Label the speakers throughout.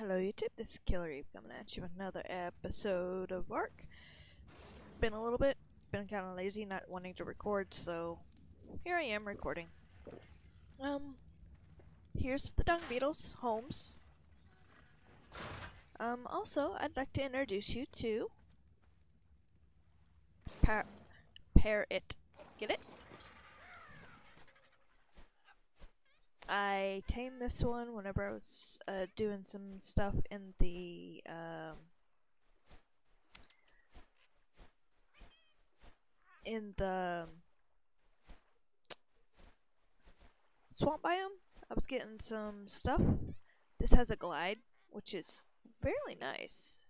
Speaker 1: Hello YouTube, this is Killer Eve coming at you with another episode of Ark. Been a little bit, been kind of lazy, not wanting to record, so here I am recording. Here's the Dung Beetles, Holmes. Also, I'd like to introduce you to Parrot. Get it? I tamed this one whenever I was doing some stuff in the swamp biome. I was getting some stuff. This has a glide, which is fairly nice.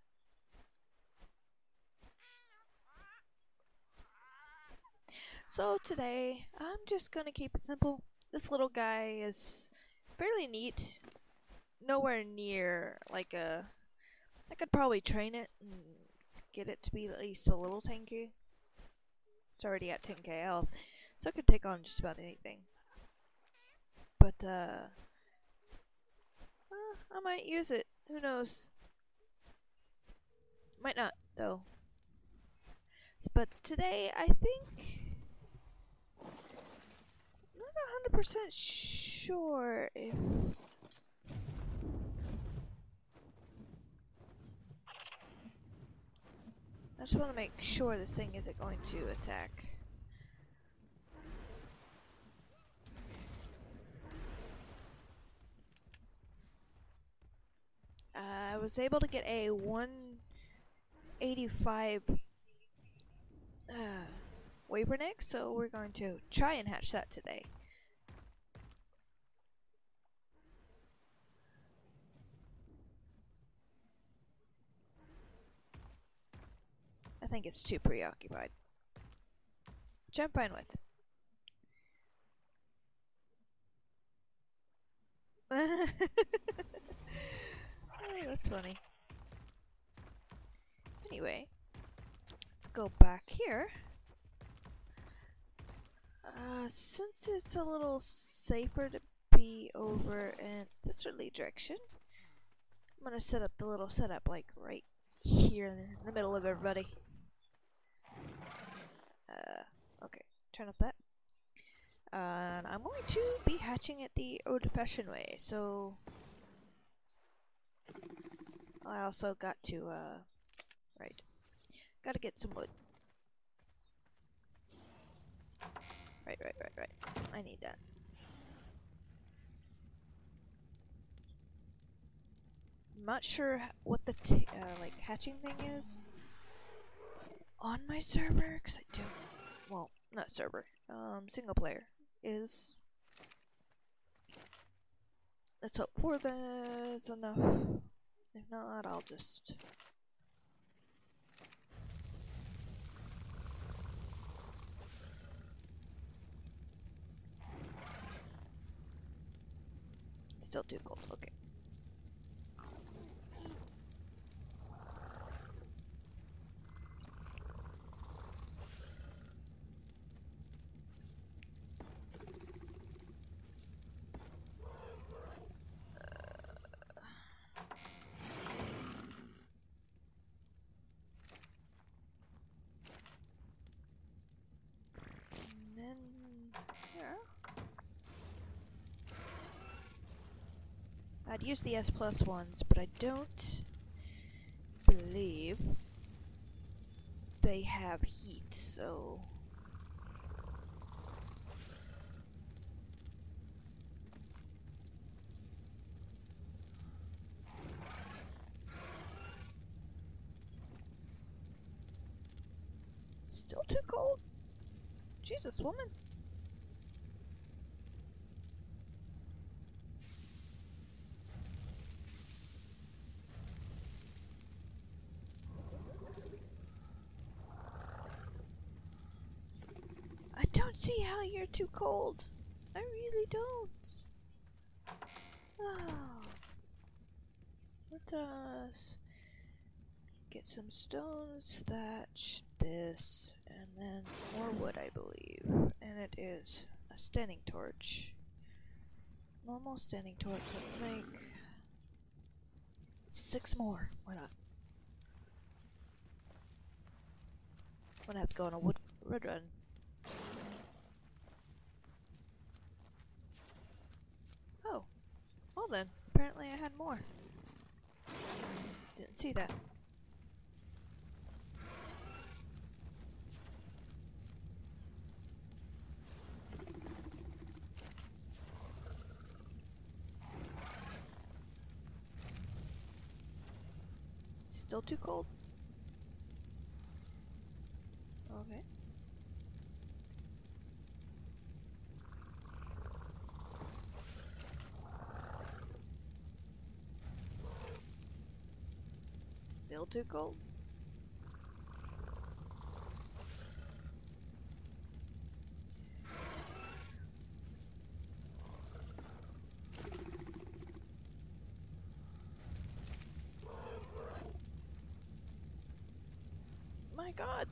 Speaker 1: So today, I'm just gonna keep it simple. This little guy is fairly neat. Nowhere near like a... I could probably train it and get it to be at least a little tanky. It's already at 10k health, so it could take on just about anything. But, I might use it. Who knows? Might not, though. But today, I think... I'm not 100% sure if... I just want to make sure this thing isn't going to attack. I was able to get a 185 Wyvern egg, so we're going to try and hatch that today. I think it's too preoccupied, which I'm fine with. Oh, that's funny. Anyway, let's go back here. Since it's a little safer to be over in this direction, I'm gonna set up the little setup like right here in the middle of everybody. Okay, turn up that. And I'm going to be hatching it the old-fashioned way, so I also got to, gotta get some wood. Right. I need that. I'm not sure what the like hatching thing is on my server, because I don't, well, not server, single player is. Let's hope for there's enough. If not, I'll just... Still too cold, okay. And then... yeah. I'd use the S+ ones, but I don't believe they have heat, so... Still too cold? Jesus, woman. I don't see how you're too cold. I really don't. Oh. Let us get some stones, thatch, this, and then more wood, I believe. And it is a standing torch. Normal standing torch. Let's make 6 more. Why not? I'm gonna have to go on a wood run. Oh, well then. Apparently I had more. Didn't see that. Still too cold? Okay. Still too cold? My god!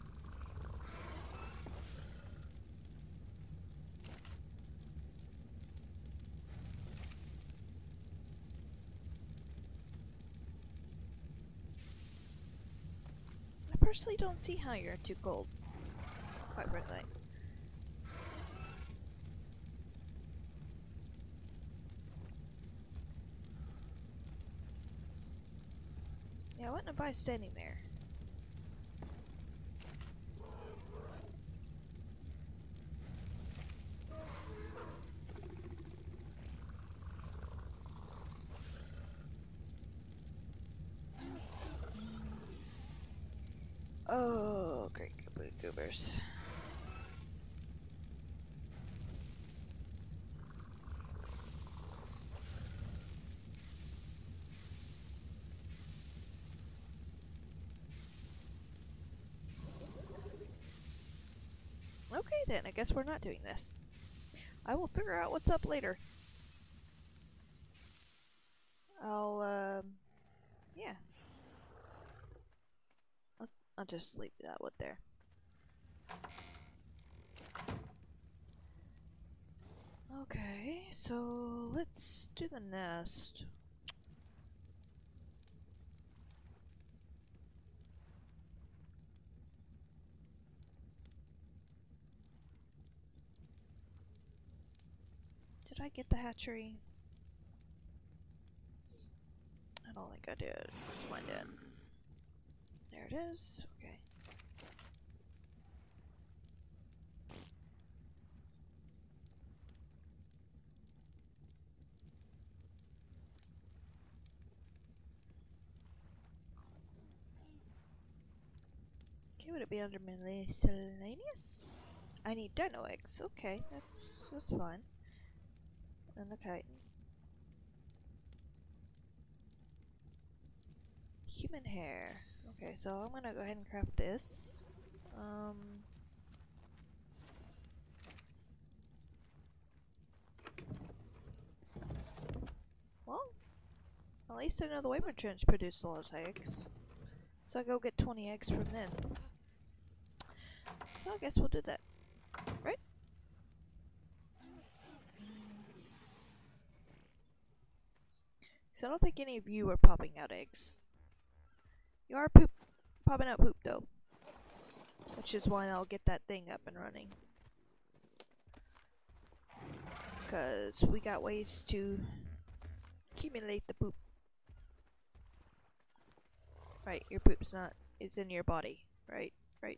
Speaker 1: I personally don't see how you're too cold. Quite frankly. Yeah, I wouldn't advise standing there. Oh, great goobers. Okay then, I guess we're not doing this. I will figure out what's up later. Yeah. I'll just leave that one there. Okay, so let's do the nest. Did I get the hatchery? I don't think I did. Let's find it. There it is. Okay. Okay, would it be under miscellaneous? I need dino eggs. Okay, that's fine. And the kite. Human hair. Okay, so I'm gonna go ahead and craft this. Well, at least I know the Wyvern Trench produced a lot of eggs. So I go get 20 eggs from them. Well, I guess we'll do that. Right? So I don't think any of you are popping out eggs. You are popping out poop though. Which is why I'll get that thing up and running. Because we got ways to accumulate the poop. Right, your poop's not, it's in your body. Right.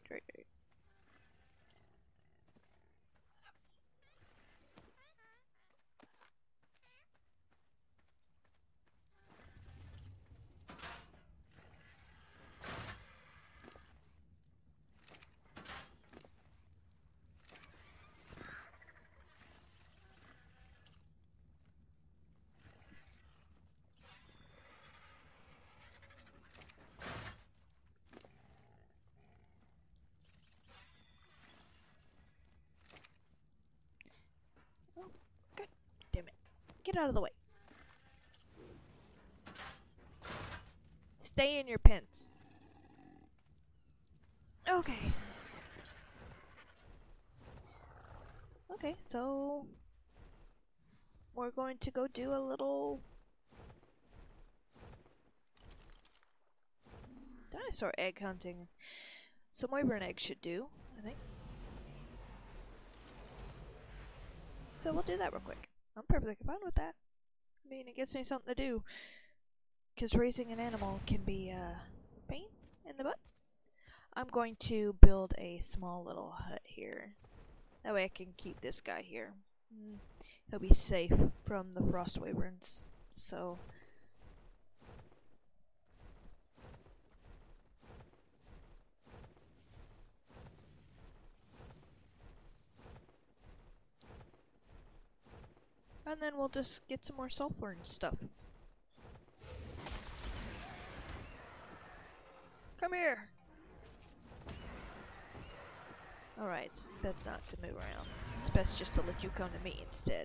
Speaker 1: Oh, god damn it. Get out of the way. Stay in your pens. Okay. Okay, so we're going to go do a little dinosaur egg hunting. Some wyvern eggs should do, I think. So we'll do that real quick. I'm perfectly fine with that. I mean, it gives me something to do. Because raising an animal can be a pain in the butt. I'm going to build a small little hut here. That way I can keep this guy here. He'll be safe from the frost wyverns. So... and then we'll just get some more sulfur and stuff. Come here! Alright, it's best not to move around. It's best just to let you come to me instead.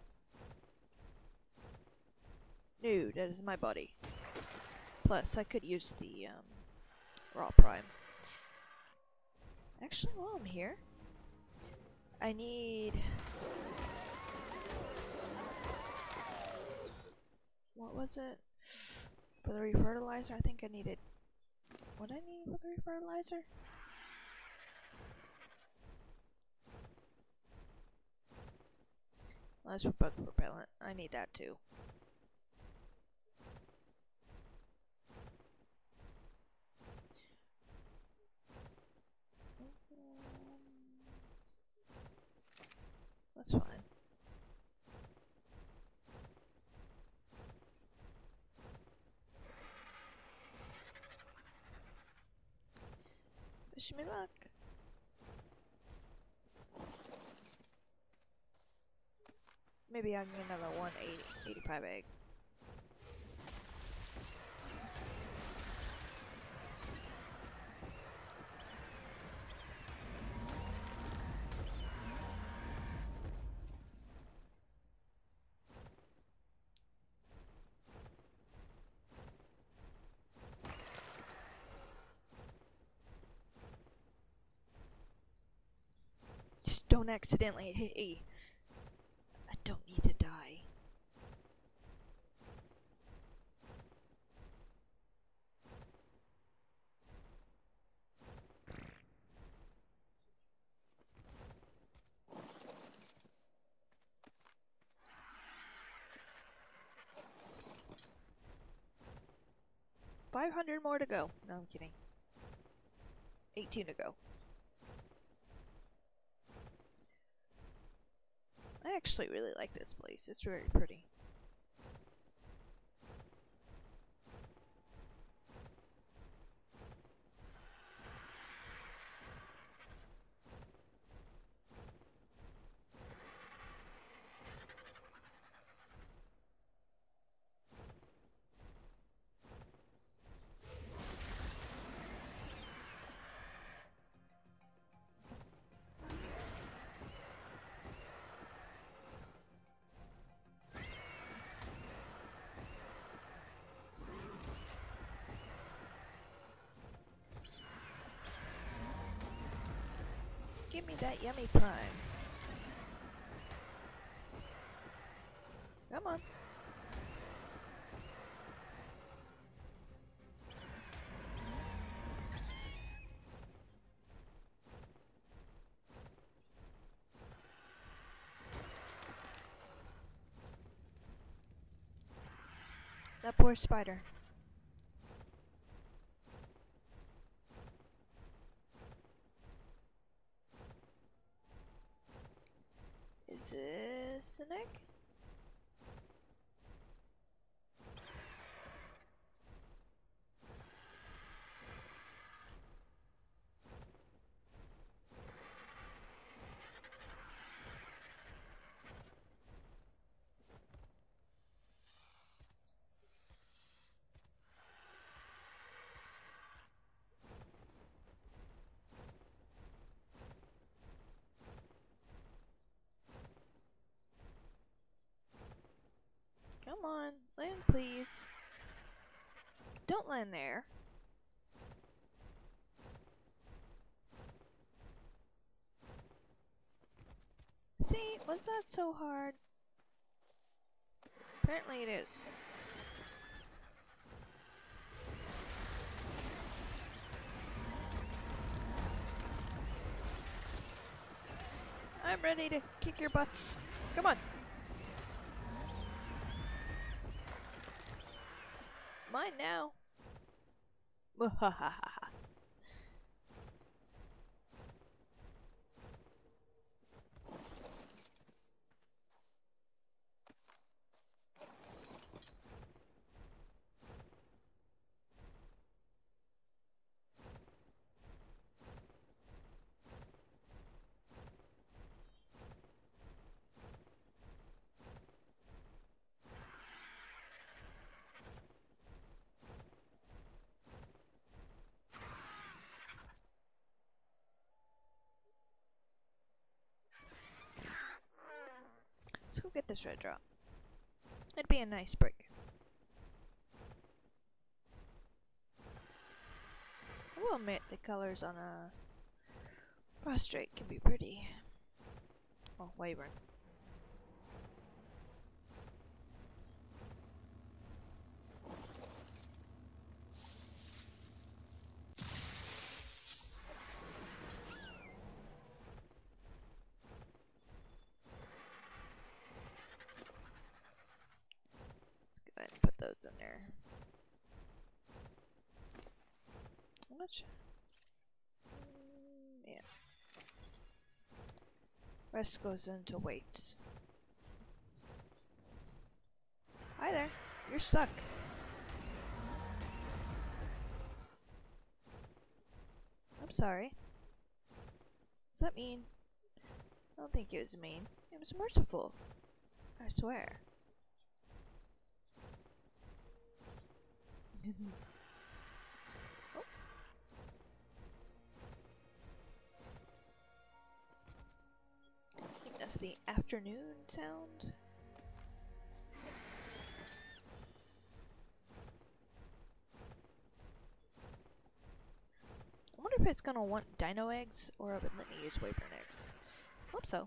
Speaker 1: No, that is my body. Plus, I could use the raw prime. Actually, while I'm here, I need... what was it? For the refertilizer, I think I needed... what I need for the refertilizer? Well, that's for bug repellent. I need that too. That's fine. Wish me luck. Maybe I can get another 185 egg. Just don't accidentally hit E. I don't need to die. $500 more to go. No, I'm kidding. 18 to go. I actually really like this place. It's very pretty. Give me that yummy prime. Come on. That poor spider. Is this an egg? Come on, land please. Don't land there. See, was that so hard? Apparently it is. ready to kick your butts. Come on. Mine now. Muhahaha. Let's go get this red drop. It'd be a nice break. I will admit the colors on a prostrate can be pretty. Oh, Wyvern. Let's go ahead and put those in there. How much? Yeah. Rest goes into weights. Hi there. You're stuck. I'm sorry. Does that mean? I don't think it was mean. It was merciful. I swear. Oh. I think that's the afternoon sound. I wonder if it's gonna want dino eggs or if it let me use wyvern eggs. Hope so.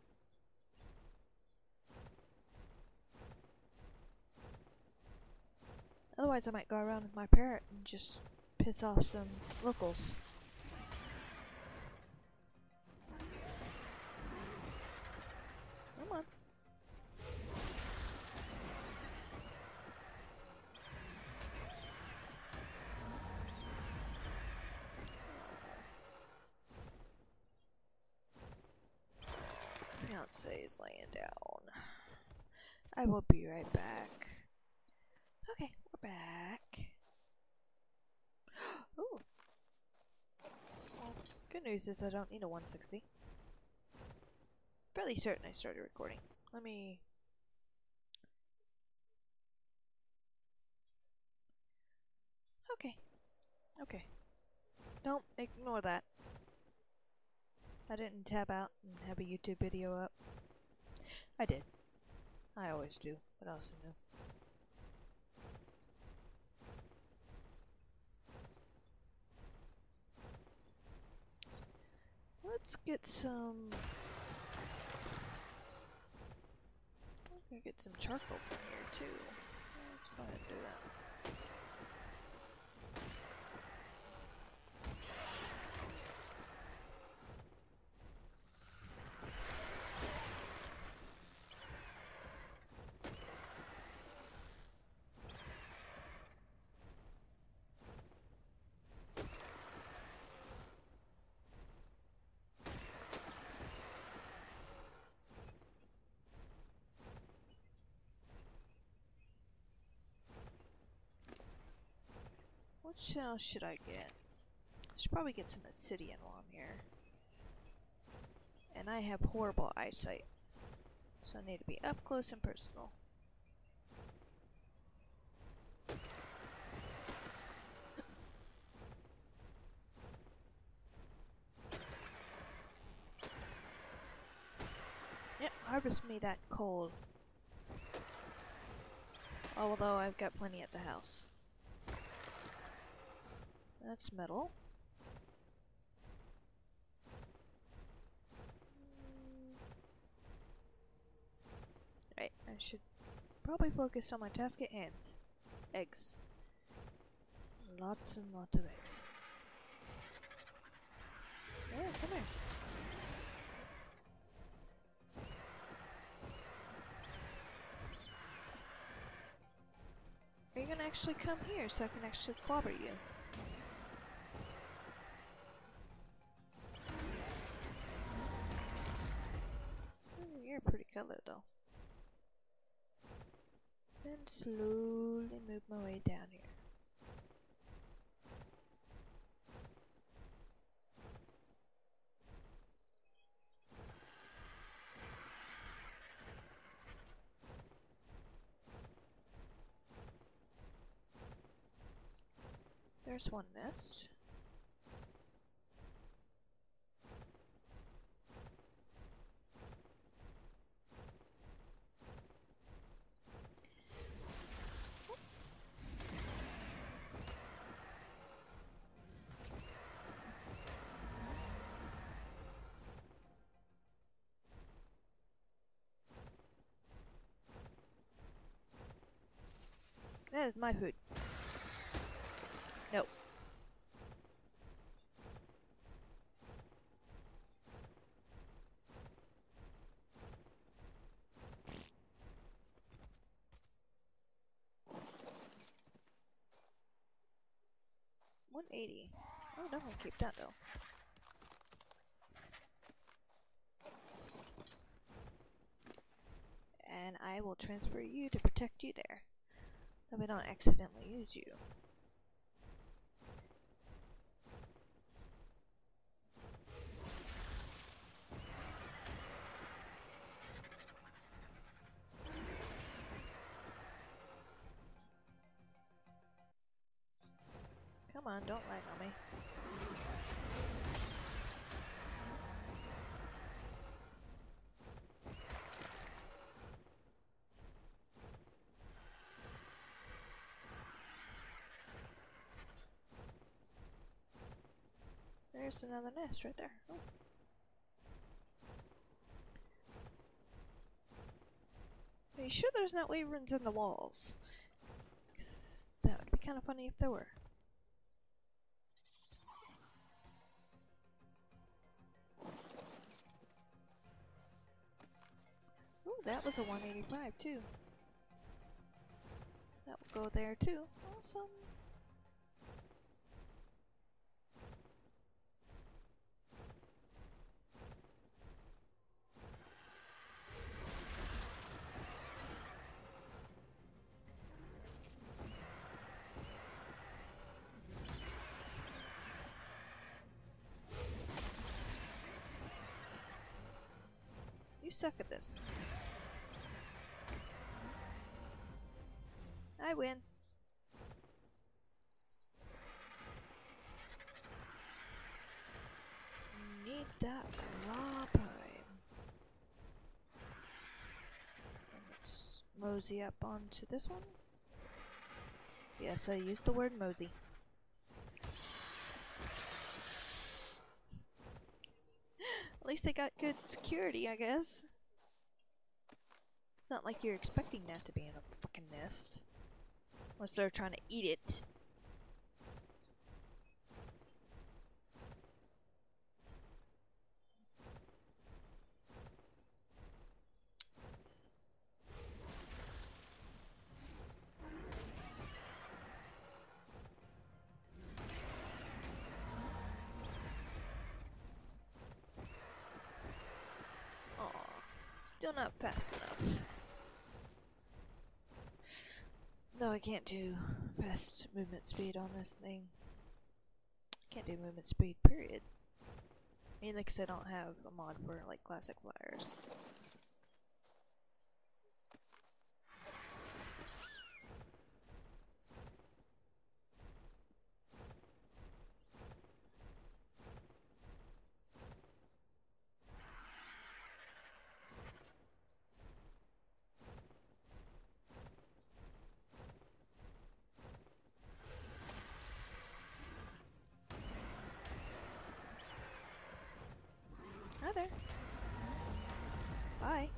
Speaker 1: Otherwise I might go around with my parrot and just piss off some locals. Come on. Fiance is laying down. I will be right back. Okay, we're back. Ooh. Well, good news is I don't need a 160. Fairly certain I started recording. Let me... Okay. Okay. Don't ignore that. I didn't tab out and have a YouTube video up. I did. I always do. What else is new? Let's get some... I'm gonna get some charcoal from here too. Let's go ahead and do that. What shell should I get? I should probably get some obsidian while I'm here. And I have horrible eyesight, so I need to be up close and personal. Yep, harvest me that coal. Although I've got plenty at the house. That's metal. Right, I should probably focus on my task at hand. Eggs. Lots and lots of eggs. Yeah, come here. you're gonna actually come here so I can actually clobber you. You're a pretty color though. Then slowly move my way down here. There's one nest. That is my food. Nope. $180. I'll definitely keep that though. And I will transfer you to protect you there, so we don't accidentally use you. Come on, don't lag on me. There's another nest right there. Oh. Are you sure there's not wyverns in the walls? 'Cause that would be kind of funny if there were. Ooh, that was a 185 too. That will go there too. Awesome. You suck at this. I win. Need that raw prime. And let's mosey up onto this one. Yes, I used the word mosey. At least they got good security, I guess. It's not like you're expecting that to be in a fucking nest. Unless they're trying to eat it. Still not fast enough. No, I can't do fast movement speed on this thing. Can't do movement speed, period. Mainly because I don't have a mod for, like, classic flyers. Hi there. Bye.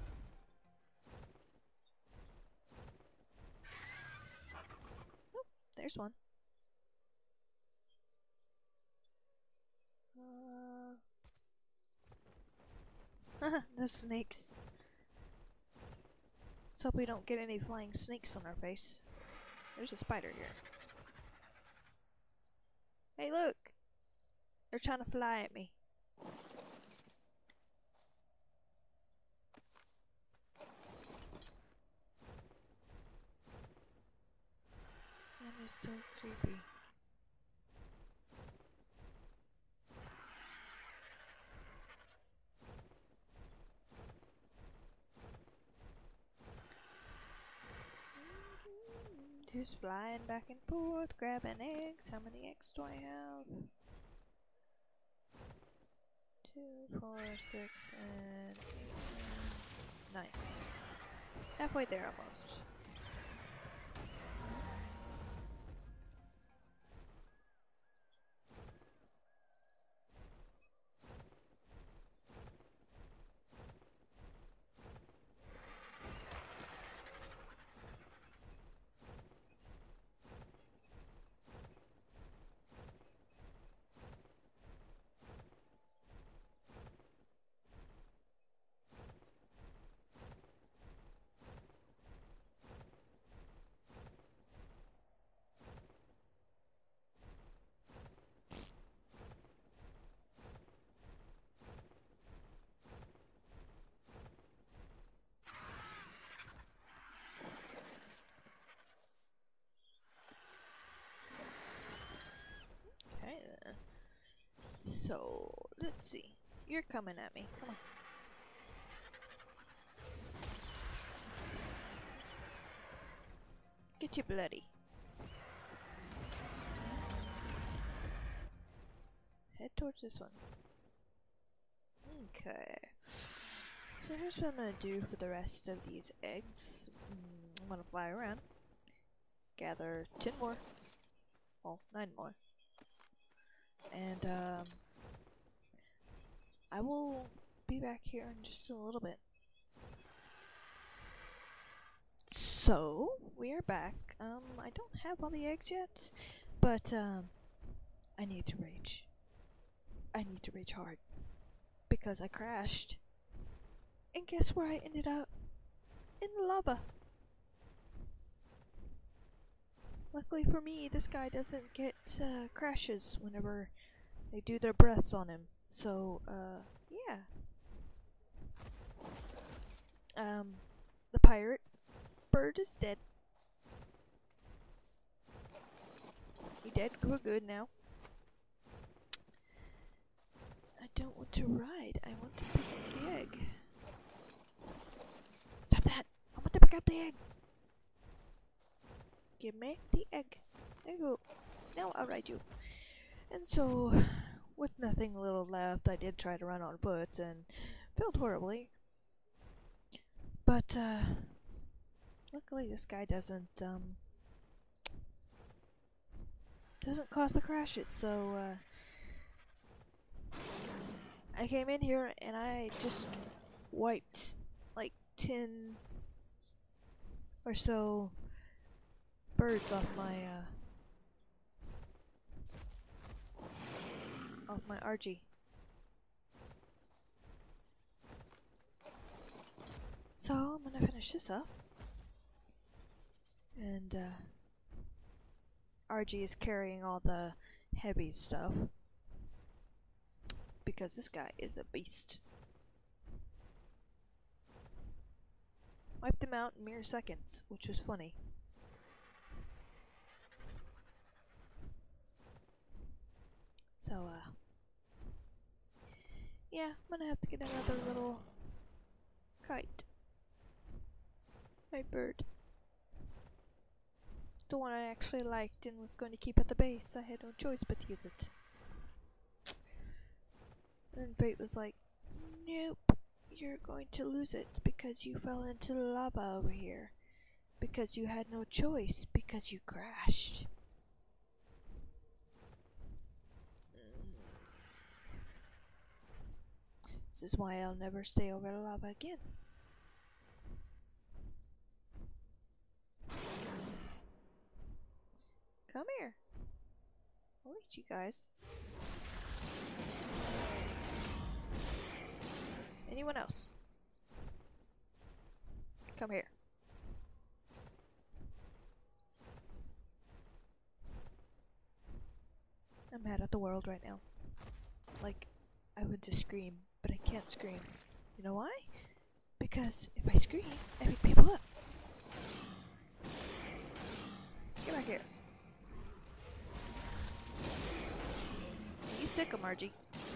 Speaker 1: Oh, there's one. The snakes. Let's hope we don't get any flying snakes on our face. There's a spider here. Hey, look! They're trying to fly at me. That is so creepy. Just flying back and forth, grabbing eggs. How many eggs do I have? 2, 4, 6, and 8, 9. Halfway there almost. Okay then. So, let's see. You're coming at me. Come on. Get you bloody. Head towards this one. Okay. So here's what I'm gonna do for the rest of these eggs. I'm gonna fly around. Gather 10 more. Well, 9 more. And, I will be back here in just a little bit. So, we are back. I don't have all the eggs yet, but, I need to rage. I need to rage hard. Because I crashed. And guess where I ended up? In the lava. Luckily for me, this guy doesn't get, crashes whenever they do their breaths on him. So, yeah. The pirate bird is dead. He dead for good now. I don't want to ride. I want to pick up the egg. Stop that! I want to pick up the egg! Give me the egg. There you go. Now I'll ride you. And so, with nothing little left, I did try to run on foot and failed horribly. But, luckily this guy doesn't cause the crashes, so, I came in here and I just wiped like 10 or so birds off my RG. So I'm gonna finish this up, and RG is carrying all the heavy stuff because this guy is a beast. Wiped him out in mere seconds, which was funny. So, yeah, I'm gonna have to get another little kite. My bird. The one I actually liked and was going to keep at the base. I had no choice but to use it. And then fate was like, nope, you're going to lose it because you fell into the lava over here. Because you had no choice, because you crashed. This is why I'll never stay over the lava again. Come here. I'll eat you guys. Anyone else? Come here. I'm mad at the world right now. Like, I want to scream, but I can't scream. You know why? Because if I scream, I wake people up. Get back here. You sick of Margie.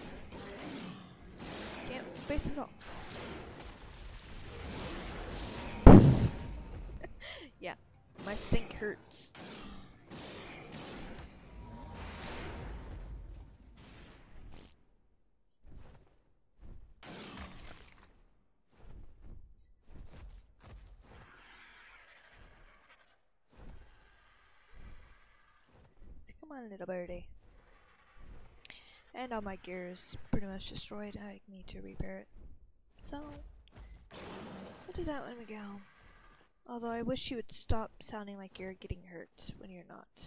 Speaker 1: Can't face us all. Yeah, my stink hurts. Come on, little birdie. And all my gear is pretty much destroyed. I need to repair it. So, we'll do that when we get home. Although I wish you would stop sounding like you're getting hurt when you're not.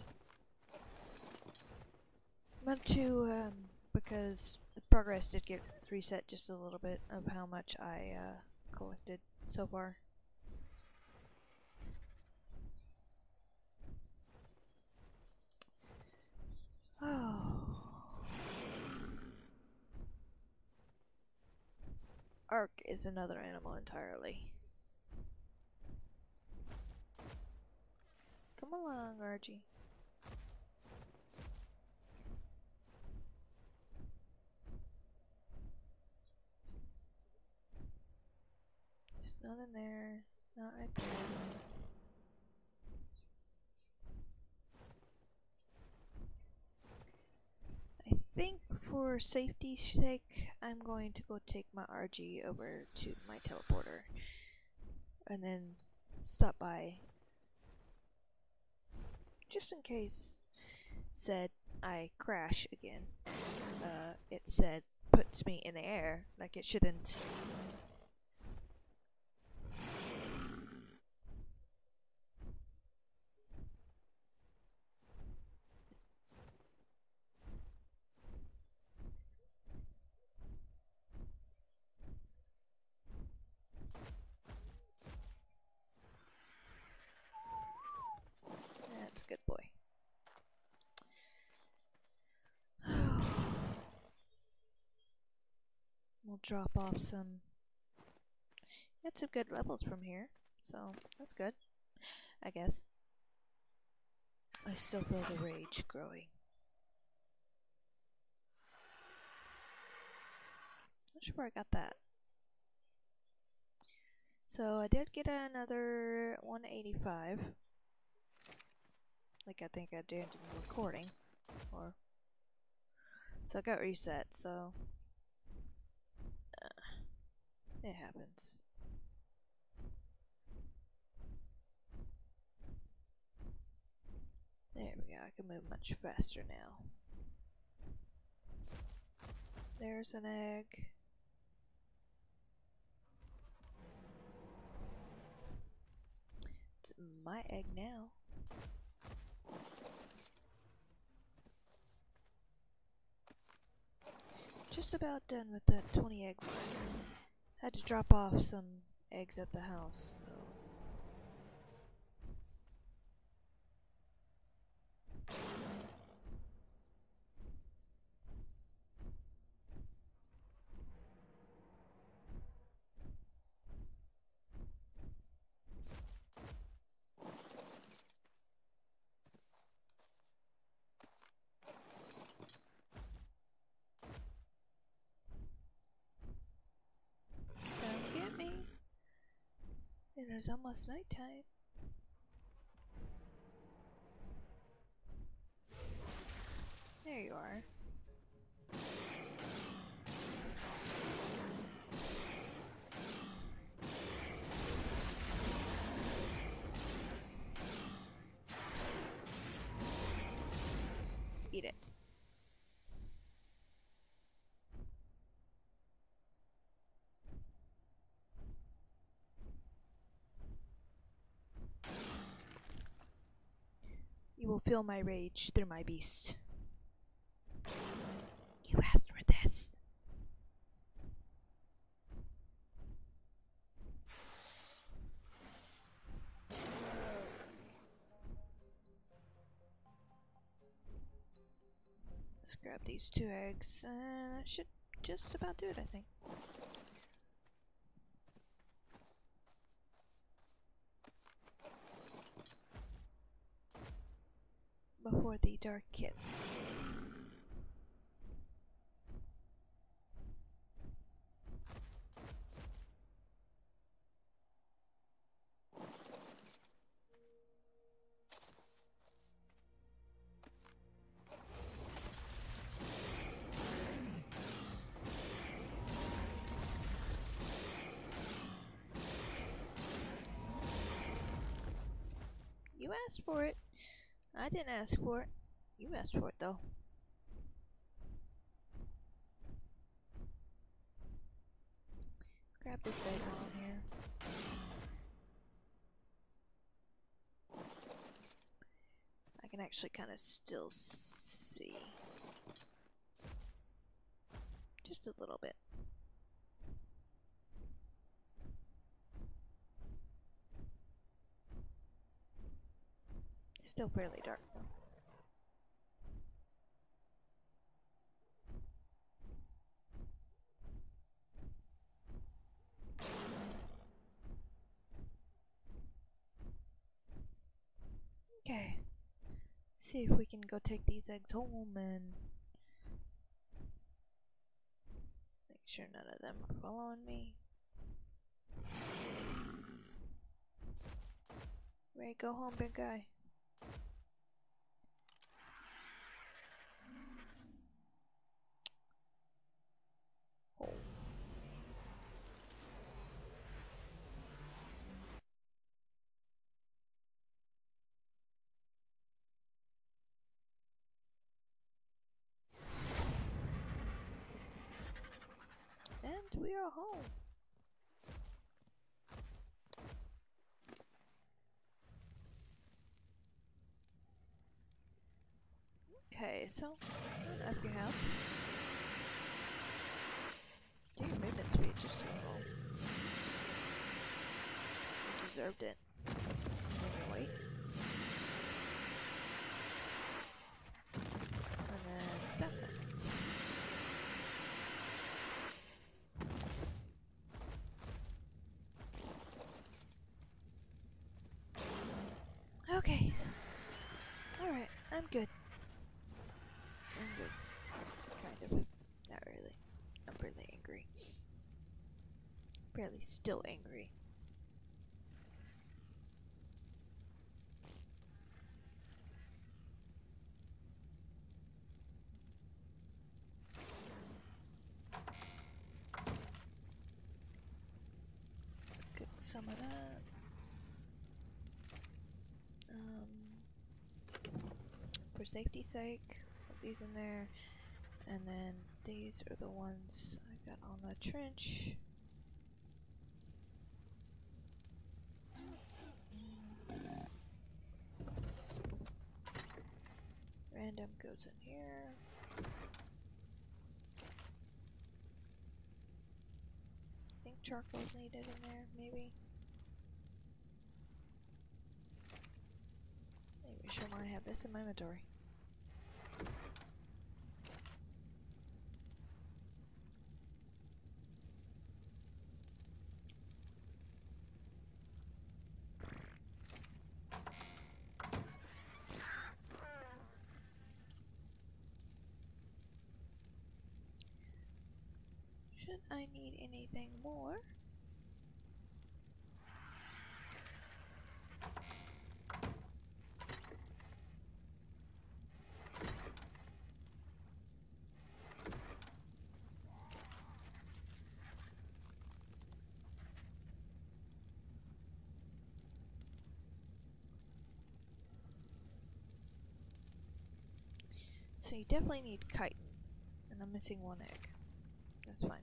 Speaker 1: Meant to, because the progress did get reset just a little bit of how much I, collected so far. Oh. Ark is another animal entirely. Come along, Archie. There's none in there. Not right there. I think for safety's sake, I'm going to go take my RG over to my teleporter. And then stop by. Just in case said I crash again. And it said puts me in the air like it shouldn't. That's a good boy. We'll drop off some. Get some good levels from here, so that's good, I guess. I still feel the rage growing. Not sure where I got that. So I did get another 185. Like I think I did in the recording. So I got reset, so it happens. There we go, I can move much faster now. There's an egg. It's my egg now. Just about done with that 20 egg mark. Had to drop off some eggs at the house, so. Come get me. And it's almost nighttime. There you are. Eat it. You will feel my rage through my beast. You asked for this. Let's grab these 2 eggs, and that should just about do it, I think. Before the dark hits. You asked for it. I didn't ask for it. You asked for it, though. Grab this egg while I'm here. I can actually kind of still see. Just a little bit. Still fairly dark, though. Okay. See if we can go take these eggs home and make sure none of them are following me. Ray, go home, big guy. Oh. And we are home. Okay, so up your health. Your movement speed just too low. You deserved it. Then you wait. And then step it. Okay. Alright, I'm good. I'm good. Kind of. Not really. I'm really angry. Barely still angry. Let's get some of that. For safety's sake, put these in there. And then these are the ones I got on the trench. Random goes in here. I think charcoal's needed in there, maybe. Maybe sure I have this in my inventory. Should I need anything more? So you definitely need chitin, and I'm missing 1 egg. That's fine.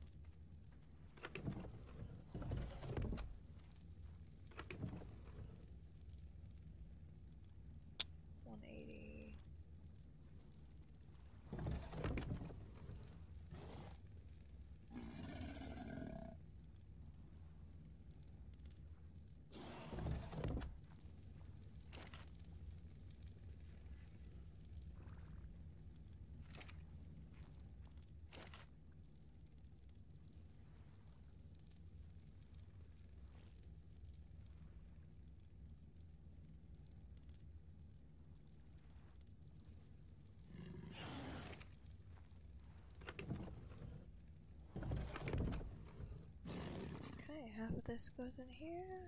Speaker 1: Okay, half of this goes in here.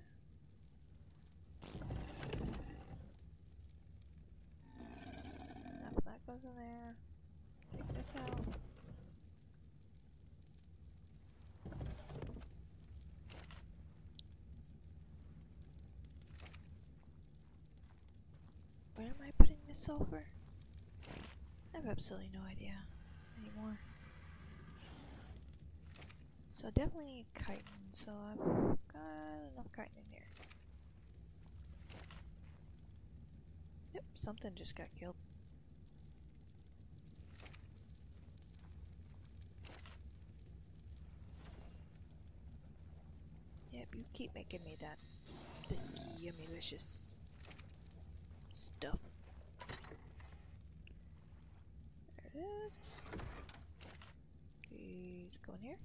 Speaker 1: Half of that goes in there. Take this out. Where am I putting this sulfur? I have absolutely no idea anymore. So I definitely need chitin, so I've got enough chitin in here. Yep, something just got killed. Yep, you keep making me that yummy-licious stuff. There it is. Please go in here.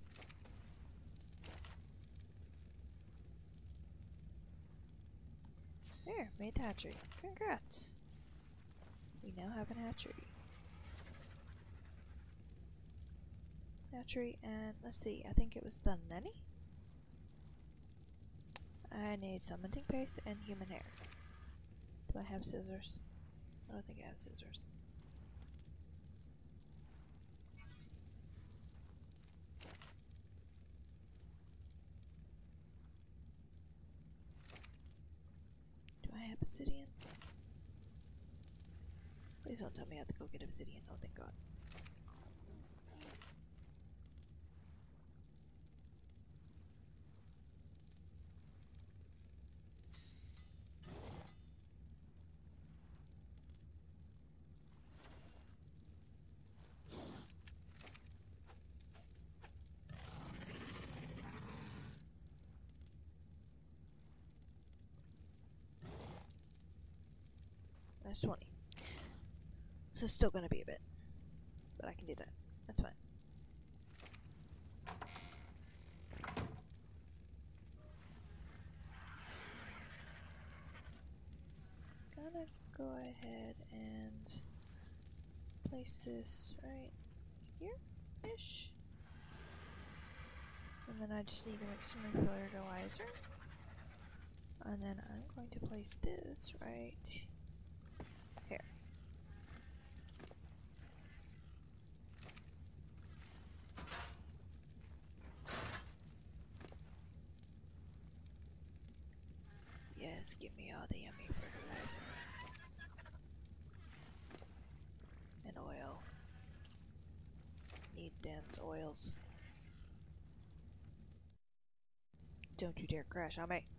Speaker 1: There, made the hatchery. Congrats! We now have an hatchery. Hatchery, and let's see, I think it was the nanny? I need some minting paste and human hair. Do I have scissors? I don't think I have scissors. Do I have obsidian? Please don't tell me I have to go get obsidian. Oh, thank God. That's 20. So it's still gonna be a bit. But I can do that. That's fine. Gonna go ahead and place this right here-ish. And then I just need to mix some fertilizer. And then I'm going to place this right here. Yes, give me all the yummy fertilizer. And oil. Need them oils. Don't you dare crash on me.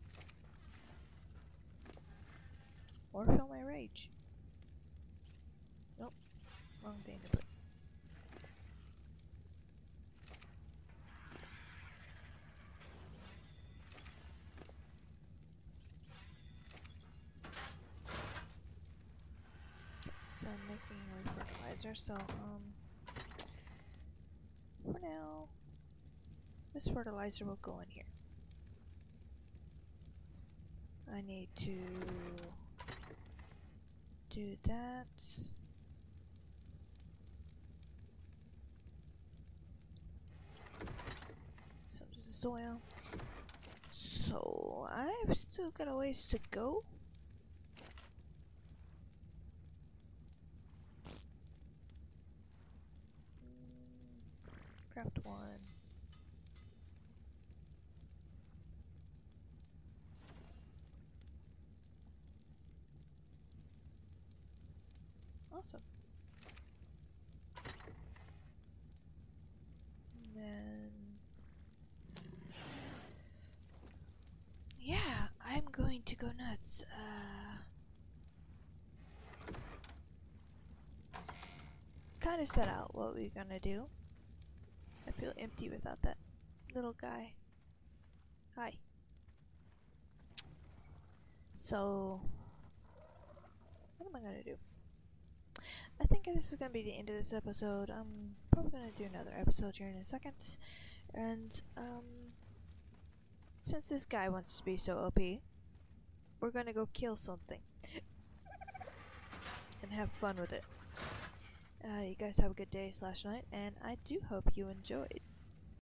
Speaker 1: Or feel my rage. Nope. Wrong thing to put. So I'm making fertilizer, so for now this fertilizer will go in here. I need to do that. Some of the soil. So I've still got a ways to go. Craft one. Awesome. And then yeah, I'm going to go nuts. Kind of set out what we're gonna do. I feel empty without that little guy. Hi. So, what am I gonna do? I think this is gonna be the end of this episode. I'm probably gonna do another episode here in a second. And, since this guy wants to be so OP, we're gonna go kill something. And have fun with it. You guys have a good day / night, and I do hope you enjoyed.